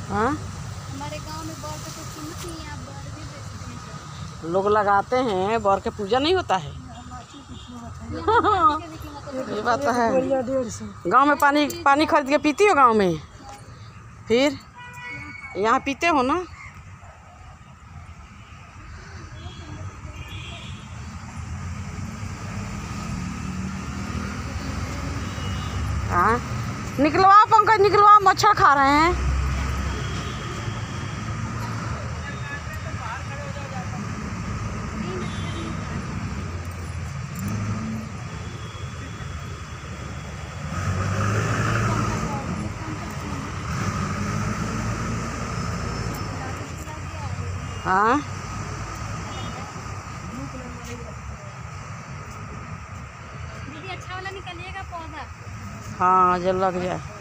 हाँ, हमारे गांव में बर का तो कीमत नहीं है, आप बर भी बेचते हैं। लोग लगाते हैं, बर के पूजा नहीं होता है। ये बात तो है। गांव में पानी खरीद के पीती हो गांव में? फिर यहाँ पीते हो ना? हाँ, निकलवा पंकज, निकलवा, मच्छर खा रहे हैं। हाँ, दीदी अच्छा वाला निकलिएगा पौधा। हाँ, जो लग जाए।